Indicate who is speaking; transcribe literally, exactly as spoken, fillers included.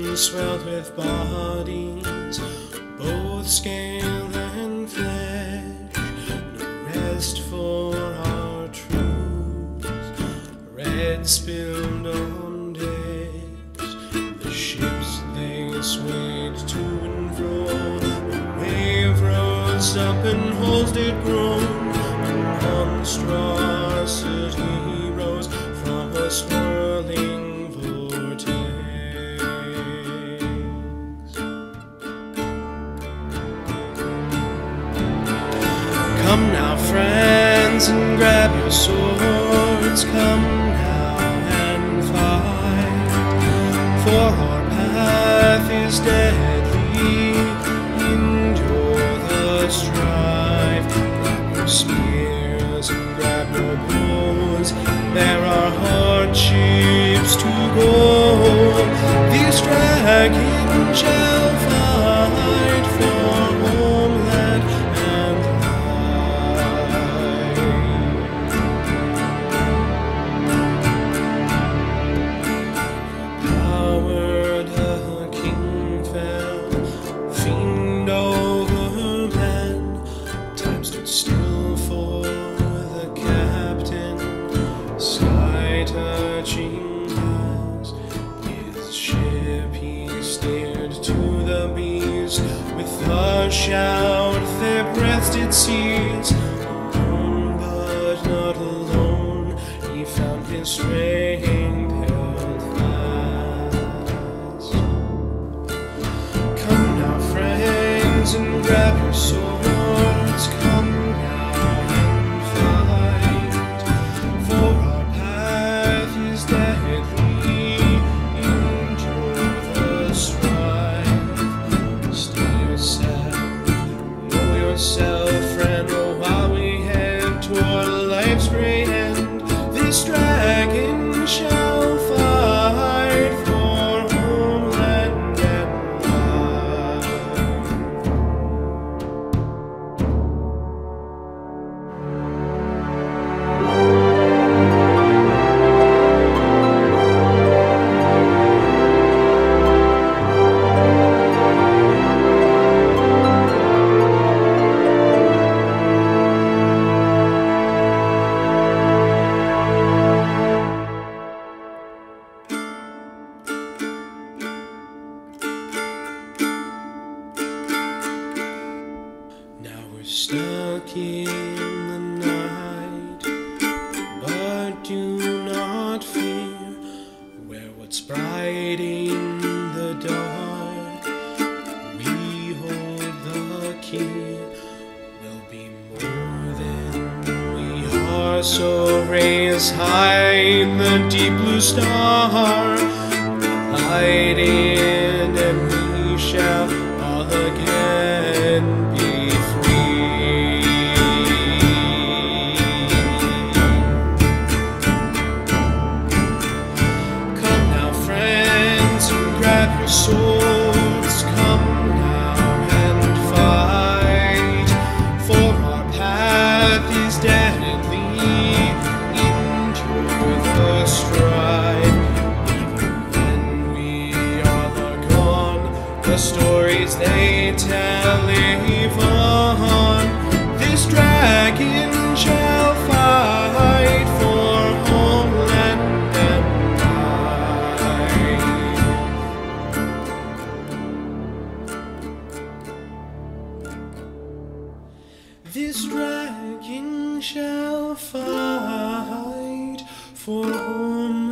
Speaker 1: swelled with bodies, both scale and flesh, no rest for our truths, red spilled on decks, the ships they swayed to and fro, the wave rose up and hulls did groan, a monstrosity rose from a swirling vortex. Come now, friends, and grab your swords. Come now and fight, for our path is deadly. Endure the strife. Grab your spears and grab your bows. There are hardships to go. These dragons shall fight for Homeland and Overpower'd, a king fell, fiend over man. Time stood still for the captain, sky touching us. His ship he steered to the bees. With a shout their breaths did seize. Alone but not alone, he found his strength held fast. Come now, friends, and grab your swords. Come now and fight, for our path is deadly. Endure the strife. Stay yourself, know yourself, friend, while we head toward life's great end. This dragon shall fight for Homeland and Now we're stuck in the night, but do not fear. We're what's bright in the dark. We hold the key. We'll be more than we are. So raise high the deep blue star. Light in, and we shall all again be free. Come now, friends, and grab your swords. Come now and fight, for our path is deadly. Endure the strife. The stories they tell live on. This dragon shall fight for Homeland and life. This dragon shall fight for Homeland.